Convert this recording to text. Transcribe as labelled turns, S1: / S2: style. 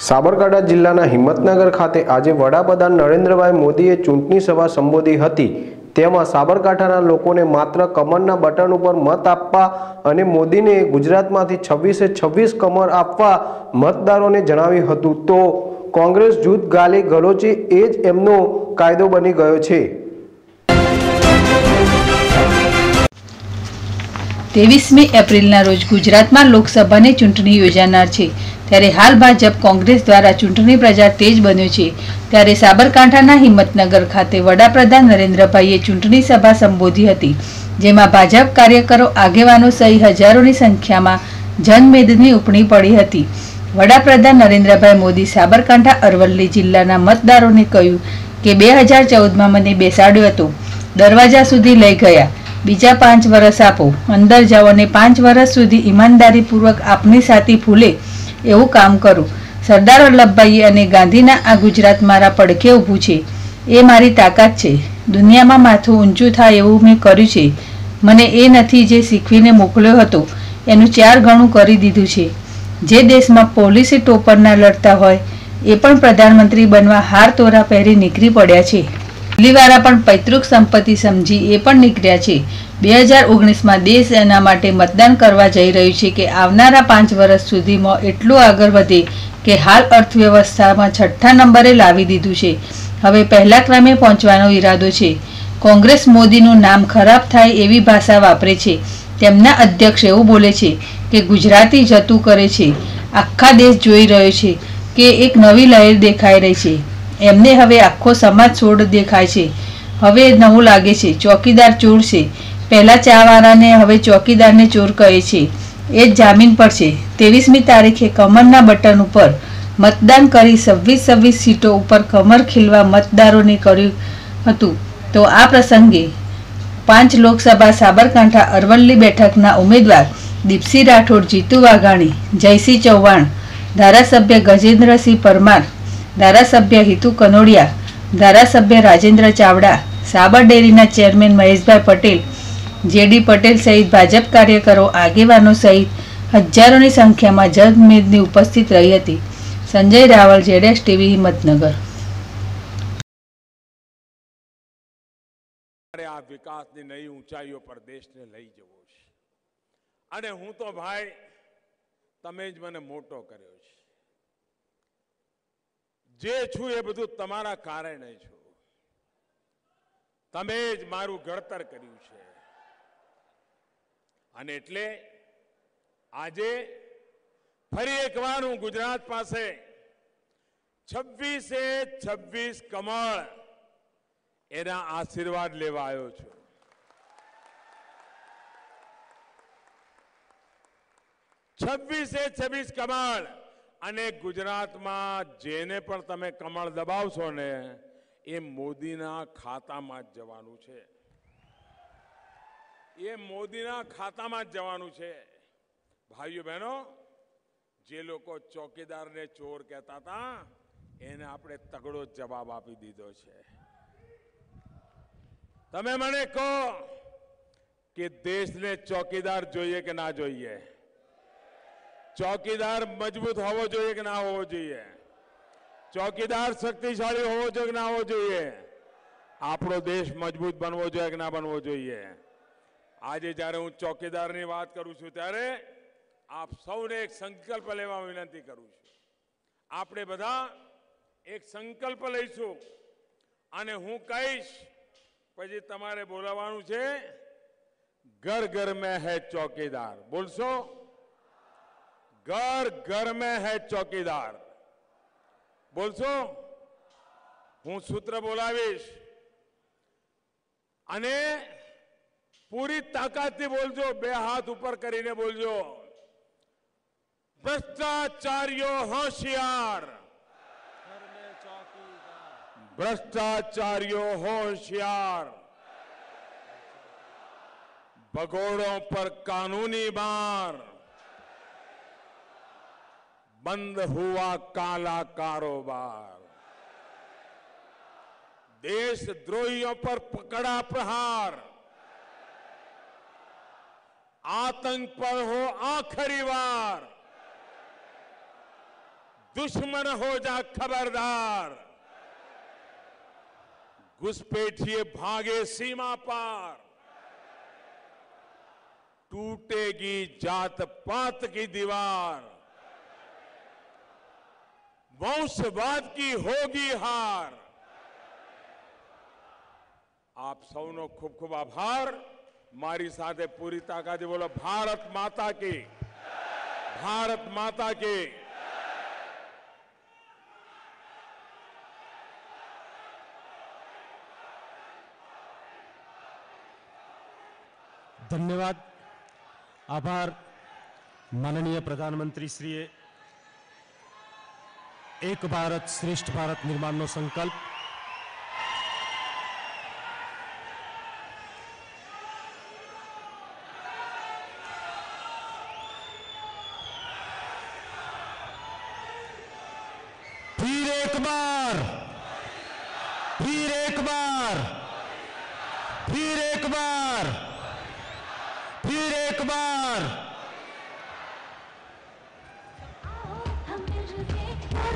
S1: સાબરકાંઠા જિલ્લાના હિંમતનગર ખાતે આજે વડાપ્રધાન નરેન્દ્રભાઈ મોદીએ ચૂંટણી સભા સંબોધી હતી। તેમાં સાબરકાંઠાના લોકોને માત્ર કમરના બટન ઉપર મત આપવા અને મોદીને ગુજરાતમાંથી 26 કમર આપવા મતદારોને જણાવ્યું હતું। તો કોંગ્રેસ જૂથ ગાલી ગલોચી એ જ એમનો કાયદો બની ગયો છે।
S2: 23મી એપ્રિલના રોજ ગુજરાતમાં લોકસભાની ચૂંટણી યોજાનાર છે। ત્યારે હાલ ભાજપ કોંગ્રેસ દ્વારા ચૂંટણી પ્રચાર તેજ બન્યો છે। ત્યારે સાબરકાંઠાના હિંમતનગર ખાતે વડાપ્રધાન નરેન્દ્રભાઈએ ચૂંટણી સભા સંબોધી હતી, જેમાં ભાજપ કાર્યકરો આગેવાનો સહિત હજારોની સંખ્યામાં જનમેદની ઉપડી પડી હતી। વડાપ્રધાન નરેન્દ્રભાઈ મોદી સાબરકાંઠા અરવલ્લી જિલ્લાના મતદારોને કહ્યું કે 2014માં મને બેસાડ્યો હતો, દરવાજા સુધી લઈ ગયા, બીજા 5 વર્ષ આપો, અંદર જાઓ અને 5 વર્ષ સુધી ઈમાનદારીપૂર્વક આપની સાથી ફૂલે એવું કામ કરું। સરદાર વલ્લભભાઈ અને ગાંધીના આ ગુજરાત મારા પડખે ઊભું છે, એ મારી તાકાત છે। દુનિયામાં માથું ઊંચું થાય એવું મેં કર્યું છે। મને એ નથી જે શીખવીને મોકલ્યો હતો એનું 4 ગણું કરી દીધું છે। જે દેશમાં પોલીસી ટોપરના લડતા હોય એ પણ પ્રધાનમંત્રી બનવા હાર તોરા પહેરી નીકળી પડ્યા છે। દિલ્હીવાળા પણ પૈતૃક સંપત્તિ સમજી એ પણ નીકળ્યા છે। 2019માં દેશ એના માટે મતદાન કરવા જઈ રહ્યું છે કે આવનારા 5 વર્ષ સુધીમાં એટલું આગળ વધે કે હાલ અર્થવ્યવસ્થામાં 6ઠ્ઠા નંબરે લાવી દીધું છે। હવે પહેલા ક્રમે પહોંચવાનો ઈરાદો છે। કોંગ્રેસ મોદીનું નામ ખરાબ થાય એવી ભાષા વાપરે છે। તેમના અધ્યક્ષ એવું બોલે છે કે ગુજરાતી જતું કરે છે। આખા દેશ જોઈ રહ્યો છે કે એક નવી લહેર દેખાઈ રહી છે। એમને હવે આખો સમાજ છોડ દેખાય છે। હવે નવું લાગે છે ચોકીદાર ચોર છે। પહેલા ચાવાળાને હવે ચોકીદારને ચોર કહે છે। એ જ જામીન પર છે। 23મી તારીખે કમરના બટન ઉપર મતદાન કરી 26 સીટો ઉપર કમર ખીલવા મતદારોને કર્યું હતું। તો આ પ્રસંગે 5 લોકસભા સાબરકાંઠા અરવલ્લી બેઠકના ઉમેદવાર દીપસિંહ રાઠોડ, જીતુ વાઘાણી, જયસિંહ ચૌહાણ, ધારાસભ્ય ગજેન્દ્રસિંહ પરમાર, ધારાસભ્ય હિતુ કનોડિયા, ધારાસભ્ય રાજેન્દ્ર ચાવડા, સાબર ડેરીના ચેરમેન મહેશભાઈ પટેલ, જેડી પટેલ સહિત ભાજપ કાર્યકરો આગેવાનો સહિત હજારોની સંખ્યામાં જનમેદની ઉપસ્થિત રહી હતી। સંજય રાવલ, જેડેશ ટીવી, હિંમતનગર।
S3: આ વિકાસની નવી ઊંચાઈઓ પર દેશને લઈ જવો છે અને હું તો ભાઈ તમે જ મને મોટો કર્યો છે। જે છું એ બધું તમારા કારણે છું। તમે જ મારું ઘડતર કર્યું છે અને એટલે આજે ફરી એકવાર હું ગુજરાત પાસે 26 કમળ એના આશીર્વાદ લેવા આવ્યો છું। 26 કમળ અને ગુજરાતમાં જેને પણ તમે કમળ દબાવશો ને એ મોદીના ખાતામાં જ જવાનું છે। એ મોદીના ખાતામાં જ જવાનું છે। ભાઈઓ બહેનો, જે લોકો ચોકીદારને ચોર કહેતા હતા એને આપણે તગડો જવાબ આપી દીધો છે। તમે મને કહો કે દેશને ચોકીદાર જોઈએ કે ના જોઈએ? ચોકીદાર મજબૂત હોવો જોઈએ કે ના હોવો જોઈએ? ચોકીદાર શક્તિશાળી હોવો જોઈએ કે ના હોવો જોઈએ? આપણો દેશ મજબૂત બનવો જોઈએ કે ના બનવો જોઈએ? આજે જ્યારે હું ચોકીદારની વાત કરું છું ત્યારે આપ સૌને એક સંકલ્પ લેવા વિનંતી કરું છું। આપણે બધા એક સંકલ્પ લઈશું અને હું કહીશ પછી તમારે બોલાવવાનું છે। ઘર ઘર મેં હૈ ચોકીદાર, બોલશો? घर घर में है चौकीदार, बोलशो? હું સૂત્ર બોલાવીશ અને પૂરી તાકાતથી બોલજો, 2 હાથ ઉપર કરીને બોલજો। ભ્રષ્ટાચારીઓ હોશિયાર, भ्रष्टाचारियों होशियार, भगोड़ों पर कानूनी मार, बंद हुआ काला कारोबार, देशद्रोहियों पर पकड़ा प्रहार, आतंक पर हो आखिरी वार, दुश्मन हो जा खबरदार, घुसपैठिए भागे सीमा पार, टूटेगी जात पात की दीवार, वंशवाद की होगी हार। आप સૌનો ખૂબ ખૂબ આભાર। મારી સાથે પૂરી તાકાતે બોલો ભારત માતા की, भारत माता की।
S4: ધન્યવાદ, આભાર માનનીય પ્રધાનમંત્રી શ્રીએ એક ભારત શ્રેષ્ઠ ભારત નિર્માણનો સંકલ્પ फिर एक बार फिर एक बार फिर एक बार फिर एक बार
S5: हम मिलके